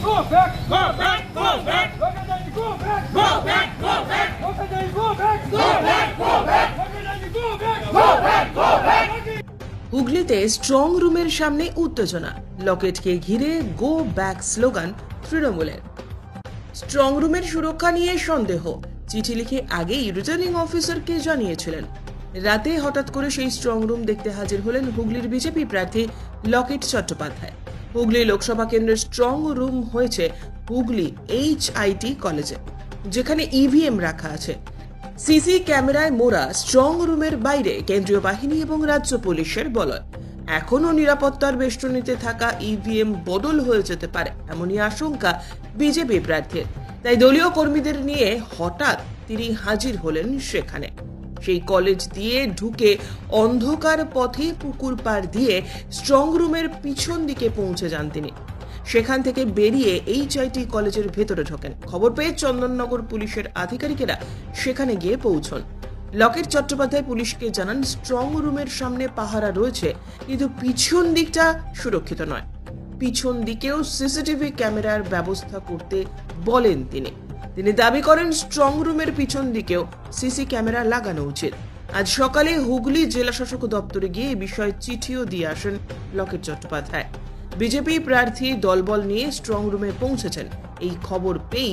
হুগলিতে স্ট্রং রুমের সামনে উত্তেজনা, লকেটকে ঘিরে গো ব্যাক স্লোগান তৃণমূলের। স্ট্রং রুমের সুরক্ষা নিয়ে সন্দেহ, চিঠি লিখে আগেই রিটার্নিং অফিসারকে জানিয়েছিলেন। রাতে হঠাৎ করে সেই স্ট্রং রুম দেখতে হাজির হলেন হুগলির বিজেপি প্রার্থী লকেট চট্টোপাধ্যায়। হুগলি লোকসভা কেন্দ্রের স্ট্রং রুম হয়েছে হুগলি HIT কলেজে, যেখানে EVM রাখা আছে। সিসি ক্যামেরায় মোড়া স্ট্রং রুমের বাইরে কেন্দ্রীয় বাহিনী এবং রাজ্য পুলিশের বলয়। এখনও নিরাপত্তার বেষ্টনীতে থাকা EVM বদল হয়ে যেতে পারে, এমনই আশঙ্কা বিজেপি প্রার্থীর। তাই দলীয় কর্মীদের নিয়ে হঠাৎ তিনি হাজির হলেন সেখানে। সেই কলেজ দিয়ে ঢুকে অন্ধকার পথে পুকুর পাড় দিয়ে স্ট্রং রুমের পিছন দিকে পৌঁছে যান তিনি। সেখান থেকে বেরিয়ে HIT কলেজের ভেতরে ঢোকেন। খবর পেয়ে চন্দননগর পুলিশের আধিকারিকেরা সেখানে গিয়ে পৌঁছন। লকেট চট্টোপাধ্যায় পুলিশকে জানান স্ট্রং রুমের সামনে পাহারা রয়েছে, কিন্তু পিছন দিকটা সুরক্ষিত নয়। পিছন দিকেও সিসিটিভি ক্যামেরার ব্যবস্থা করতে বলেন তিনি। দাবি করেন স্ট্রং রুমের পিছন দিকেও সিসি ক্যামেরা লাগানো উচিত। আজ সকালে হুগলি জেলা শাসক দপ্তরে গিয়ে এই বিষয়ে চিঠিও দিয়ে আসেন লকেট চট্টোপাধ্যায়। বিজেপি প্রার্থী দলবল নিয়ে স্ট্রং রুমে পৌঁছেছেন। এই খবর পেয়েই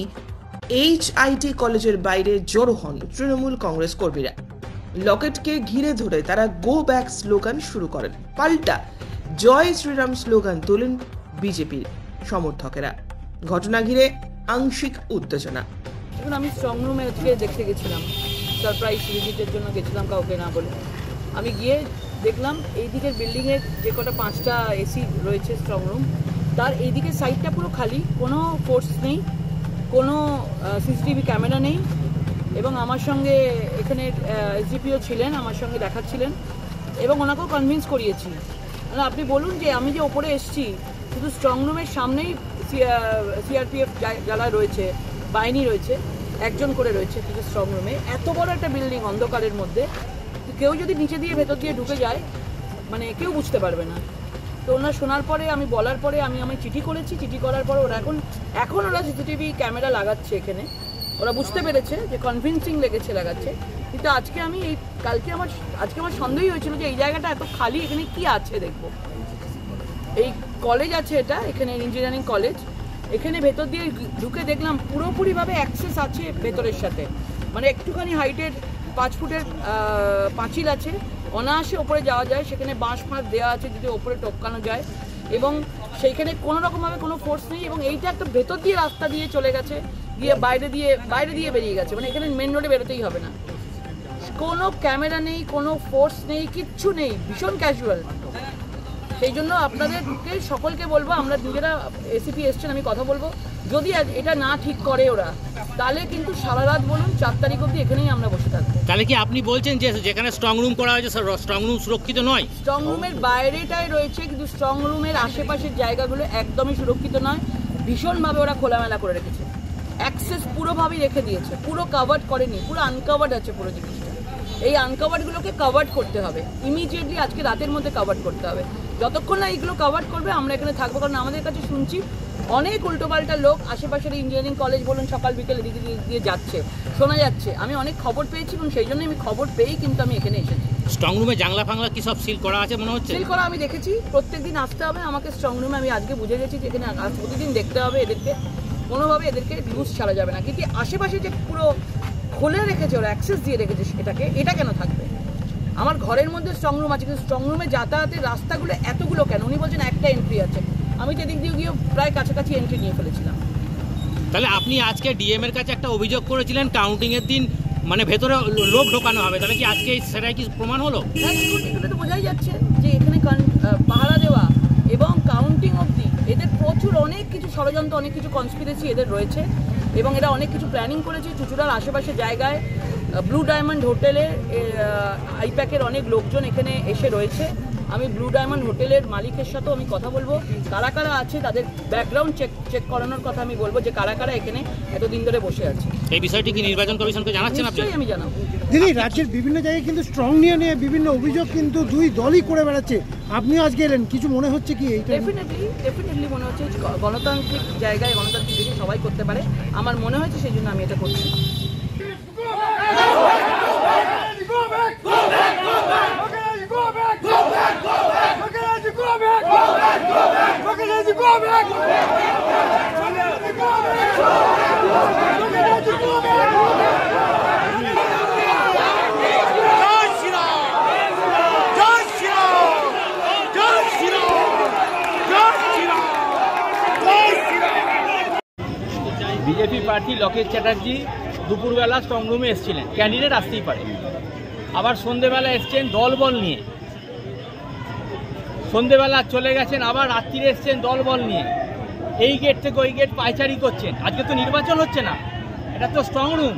HIT কলেজের বাইরে জড়ো হন তৃণমূল কংগ্রেস কর্মীরা। লকেটকে ঘিরে ধরে তারা গো ব্যাক স্লোগান শুরু করেন। পাল্টা জয় শ্রীরাম স্লোগান তোলেন বিজেপির সমর্থকেরা। ঘটনা ঘিরে আংশিক উত্তেজনা। এখন আমি স্ট্রং রুমে দেখতে গেছিলাম, সারপ্রাইজ ভিজিটের জন্য গেছিলাম কাউকে না বলে। আমি গিয়ে দেখলাম এই দিকের বিল্ডিংয়ের যে কটা 5টা AC রয়েছে স্ট্রং রুম, তার এই দিকের সাইডটা পুরো খালি, কোনো ফোর্স নেই, কোনো সিসিটিভি ক্যামেরা নেই। এবং আমার সঙ্গে এখানে SDPO ছিলেন, আমার সঙ্গে দেখাচ্ছিলেন এবং ওনাকেও কনভিন্স করিয়েছি। আপনি বলুন যে আমি যে ওপরে এসছি, শুধু স্ট্রং রুমের সামনেই CRPF যারা রয়েছে, বাহিনী রয়েছে, একজন করে রয়েছে স্ট্রং রুমে। এত বড় একটা বিল্ডিং অন্ধকারের মধ্যে কেউ যদি নিচে দিয়ে ভেতর দিয়ে ঢুকে যায়, মানে কেউ বুঝতে পারবে না। তো ওনার শোনার পরে, আমি বলার পরে আমি চিঠি করেছি। চিঠি করার পরে ওরা এখন ওরা সিসিটিভি ক্যামেরা লাগাচ্ছে এখানে। ওরা বুঝতে পেরেছে যে কনভিন্সিং লেগেছে লাগাচ্ছে। কিন্তু আজকে আমার সন্দেহই হয়েছিল যে এই জায়গাটা এত খালি, এখানে কি আছে দেখবো। এই কলেজ আছে, এটা এখানে ইঞ্জিনিয়ারিং কলেজ। এখানে ভেতর দিয়ে ঢুকে দেখলাম পুরোপুরিভাবে অ্যাক্সেস আছে ভেতরের সাথে, মানে একটুখানি হাইটের 5 ফুটের পাঁচিল আছে, অনায়াসে ওপরে যাওয়া যায়। সেখানে বাঁশ ফাঁস দেওয়া আছে যদি ওপরে টপকানো যায়, এবং সেইখানে কোনো রকমভাবে কোনো ফোর্স নেই। এবং এইটা একটা ভেতর দিয়ে রাস্তা দিয়ে চলে গেছে, গিয়ে বাইরে দিয়ে বেরিয়ে গেছে, মানে এখানে মেন রোডে বেরোতেই হবে না। কোনো ক্যামেরা নেই, কোনো ফোর্স নেই, কিচ্ছু নেই, ভীষণ ক্যাজুয়াল। সেই জন্য আপনাদেরকে সকলকে বলবো, আমরা নিজেরা ACP এসছেন, আমি কথা বলবো, যদি এটা না ঠিক করে ওরা, তাহলে কিন্তু সারা রাত বলুন 4 তারিখ অবধি এখানেই আমরা বসে থাকবো। তাহলে কি আপনি বলছেন যে যেখানে স্ট্রং রুম করা হয়েছে স্ট্রং রুম সুরক্ষিত নয়? স্ট্রং রুমের বাইরেটাই রয়েছে, কিন্তু স্ট্রং রুমের আশেপাশের জায়গাগুলো একদমই সুরক্ষিত নয়। ভীষণভাবে ওরা খোলামেলা করে রেখেছে, অ্যাক্সেস পুরোভাবেই রেখে দিয়েছে, পুরো কাভার্ড করেনি, পুরো আনকাভার্ড আছে পুরো জিনিসটা। এই আনকাভার্ডগুলোকে কাভার্ড করতে হবে ইমিডিয়েটলি, আজকে রাতের মধ্যে কাভার্ড করতে হবে। যতক্ষণ না এইগুলো কাভার্ড করবে আমরা এখানে থাকবো। কারণ আমাদের কাছে শুনছি অনেক উল্টোপাল্টা লোক আশেপাশের ইঞ্জিনিয়ারিং কলেজ বলুন সকাল বিকেল এদিকে দিয়ে যাচ্ছে, শোনা যাচ্ছে। আমি অনেক খবর পেয়েছি এবং সেই জন্য আমি খবর পেয়েই কিন্তু আমি এখানে এসেছি। স্ট্রং রুমে জানলা ফাংলা কি সব সিল করা আছে মনে হচ্ছে? সিল করা আমি দেখেছি, প্রত্যেকদিন আসতে হবে আমাকে স্ট্রং রুমে। আমি আজকে বুঝে গেছি যে এখানে প্রতিদিন দেখতে হবে এদেরকে, কোনোভাবে এদেরকে লুজ ছাড়া যাবে না। কিন্তু আশেপাশে যে পুরো খুলে রেখেছে ওরা, অ্যাক্সেস দিয়ে রেখেছে এটাকে, এটা কেন থাকবে? আমার ঘরের মধ্যে স্ট্রং রুম আছে, কিন্তু স্ট্রং রুমে যাতায়াতের রাস্তাগুলো এতগুলো কেন? উনি বলছেন একটা এন্ট্রি আছে, আমি তো এদিক দিয়ে গিয়ে প্রায় কাছাকাছি এন্ট্রি নিয়ে ফেলেছিলাম। তাহলে আপনি আজকে DM এর কাছে একটা অভিযোগ করেছিলেন কাউন্টিং এর দিন মানে ভেতরে লোক ঢোকানো হবে, তাহলে কি আজকে সেটাই কি প্রমাণ হলো? হ্যাঁ, এগুলো তো বোঝাই যাচ্ছে যে এখানে পাহারা দেওয়া এবং কাউন্টিং অবধি এদের প্রচুর অনেক কিছু ষড়যন্ত্র, অনেক কিছু কনস্পিরেসি এদের রয়েছে এবং এরা অনেক কিছু প্ল্যানিং করেছে। চুচুড়ার আশেপাশে জায়গায় ব্লু ডায়মন্ড হোটেলে আইপ্যাকের অনেক লোকজন এখানে এসে রয়েছে। আমি ব্লু ডায়মন্ড হোটেলের মালিকের সাথেও আমি কথা বলবো, কারা কারা আছে তাদের ব্যাকগ্রাউন্ড চেক করানোর কথা আমি বলবো, যে কারা কারা এখানে এতদিন ধরে বসে আছে। এই বিষয়টি কি নির্বাচন কমিশনকে জানাচ্ছেন আপনি? নিশ্চয়ই আমি জানাবো। দিদি, রাজ্যের বিভিন্ন জায়গায় কিন্তু স্ট্রং নিয়ে বিভিন্ন অভিযোগ কিন্তু দুই দলই করে বেড়াচ্ছে। আপনি আজকে এলেন, কিছু মনে হচ্ছে কি এইটা? ডেফিনেটলি মনে হচ্ছে গণতান্ত্রিক জায়গায় গণতান্ত্রিক দেশে সবাই করতে পারে, আমার মনে হয়েছে সেই জন্য আমি এটা করছি। বিজেপি প্রার্থী লোকেশ চ্যাটার্জি দুপুরবেলা স্ট্রংরুমে এসেছিলেন, ক্যান্ডিডেট আসতেই পারে। আবার সন্ধেবেলা এসছেন দলবল নিয়ে, সন্ধেবেলা চলে গেছেন, আবার রাত্রিরে এসছেন দলবল নিয়ে। এই গেট থেকে ওই গেট পায়চারি করছেন। আজকে তো নির্বাচন হচ্ছে না, এটা তো স্ট্রংরুম,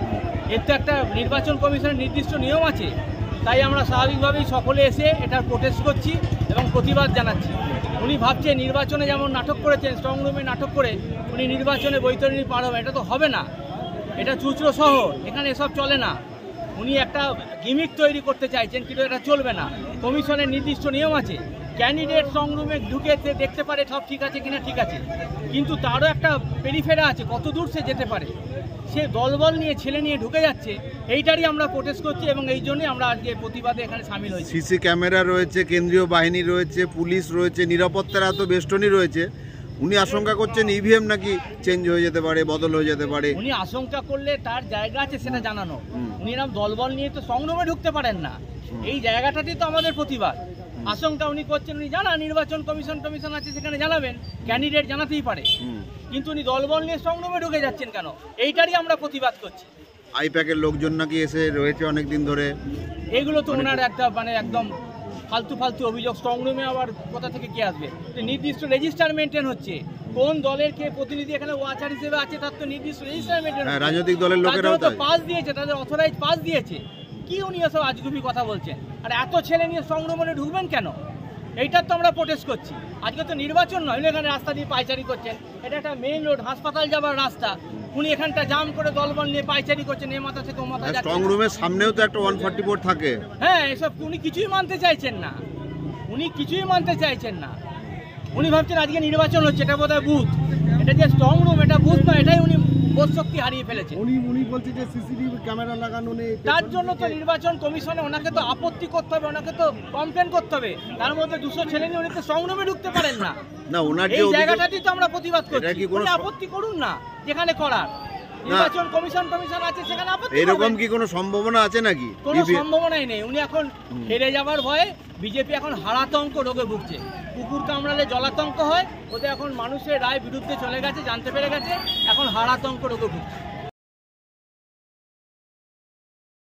এর তো একটা নির্বাচন কমিশনের নির্দিষ্ট নিয়ম আছে। তাই আমরা স্বাভাবিকভাবেই সকলে এসে এটার প্রোটেস্ট করছি এবং প্রতিবাদ জানাচ্ছি। উনি ভাবছেন নির্বাচনে যেমন নাটক করেছেন, স্ট্রংরুমে নাটক করে উনি নির্বাচনে বৈতরণী পার হবে, এটা তো হবে না। এটা চুচড়ো শহর, এখানে এসব চলে না। উনি একটা গিমিক তৈরি করতে চাইছেন, কিন্তু এটা চলবে না। কমিশনের নির্দিষ্ট নিয়ম আছে, ক্যান্ডিডেট স্ট্রংরুমে ঢুকে দেখতে পারে সব ঠিক আছে কিনা, ঠিক আছে, কিন্তু তারও একটা পেরিফেরা আছে, কত দূর সে যেতে পারে। সে দলবল নিয়ে ছেলে নিয়ে ঢুকে যাচ্ছে, এইটারই আমরা প্রোটেস্ট করছি এবং এই জন্যই আমরা আজকে প্রতিবাদে এখানে সামিল হয়েছি। সিসি ক্যামেরা রয়েছে, কেন্দ্রীয় বাহিনী রয়েছে, পুলিশ রয়েছে, নিরাপত্তার এত বেষ্টনী রয়েছে। উনি আশঙ্কা করছেন ইভিএম নাকি চেঞ্জ হয়ে যেতে পারে, বদল হয়ে যেতে পারে। উনি আশঙ্কা করলে তার জায়গা আছে সেটা জানানো। উনি এরকম দলবল নিয়ে তো স্ট্রংরুমে ঢুকতে পারেন না, এই জায়গাটাতেই তো আমাদের প্রতিবাদ। আশঙ্কা উনি করছেন, উনি জানান নির্বাচন কমিশন আছে, সেখানে জানাবেন, ক্যান্ডিডেট জানাতেই পারে, কিন্তু উনি দলবল নিয়ে স্ট্রংরুমে ঢুকে যাচ্ছেন কেন, এইটারই আমরা প্রতিবাদ করছি। আইপ্যাকের লোকজন নাকি এসে রয়েছে অনেকদিন ধরে, এগুলো তো ওনার একটা একদম ফালতু অভিযোগ। স্ট্রংরুমে আবার কোথা থেকে কে আসবে? নির্দিষ্ট রেজিস্টার মেনটেন হচ্ছে, কোন দলের কে প্রতিনিধি এখানে ওয়াচার হিসেবে আছে তার তো নির্দিষ্ট রেজিস্টার মেনটেন। রাজনৈতিক দলের লোকেরাও তো পাস দিয়েছে, তাদের অথরাইজ পাস দিয়েছে। কি উনি এসব আজগুবি কথা বলছেন? আর এত ছেলে নিয়ে স্ট্রংরুমে ঢুকবেন কেন? এইটার তো আমরা প্রোটেস্ট করছি। আজকে তো নির্বাচন নয়, উনি এখানে রাস্তা দিয়ে পায়চারি করছেন। এটা একটা মেইন রোড, হাসপাতাল যাবার রাস্তা, উনি এখানটা জাম করে দলবল নিয়ে পায়চারি করছেন, এ মাথা থেকে ও মাথা যাচ্ছে। স্ট্রং রুমের সামনেও তো একটা 144 থাকে। হ্যাঁ, এসব উনি কিছুই মানতে চাইছেন না, উনি কিছুই মানতে চাইছেন না। উনি ভাবছেন আজকে নির্বাচন হচ্ছে, এটা বোধহয় বুথ, এটা যে স্ট্রং রুম এটা বুথ নয়, এটাই উনি বোধ শক্তি হারিয়ে ফেলেছেন। উনি বলছে যে সিসিটিভি ক্যামেরা লাগানো নেই, তার জন্য তো নির্বাচন কমিশনে ওনাকে তো আপত্তি করতে হবে, ওনাকে তো কমপ্লেন করতে হবে। তার মধ্যে 200 ছেলে নিয়ে উনি তো স্ট্রং রুমে ঢুকতে পারেন না। না, ওনার এই জায়গাটাতেই তো আমরা প্রতিবাদ করছি। উনি আপত্তি করুন না, যেখানে করার নির্বাচন কমিশন আছে সেখানে আপত্তি। এরকম কি কোনো সম্ভাবনা আছে নাকি? কোনো সম্ভাবনাই নেই। উনি এখন হেরে যাবার ভয়ে, বিজেপি এখন হারাতঙ্ক রোগে ভুগছে। কুকুর কামড়ালে জলাতঙ্ক হয়, ওদের এখন মানুষের রায় বিরুদ্ধে চলে গেছে, জানতে পেরে গেছে, এখন হারাতঙ্ক রোগে ভুগছে।